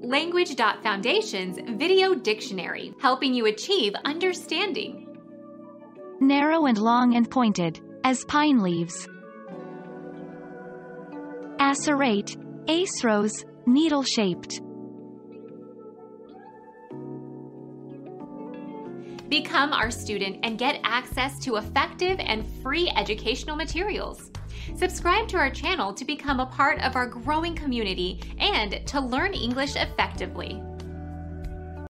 Language.Foundation's Video Dictionary, helping you achieve understanding. Narrow and long and pointed, as pine leaves. Acerate, ace rose, needle-shaped. Become our student and get access to effective and free educational materials. Subscribe to our channel to become a part of our growing community and to learn English effectively.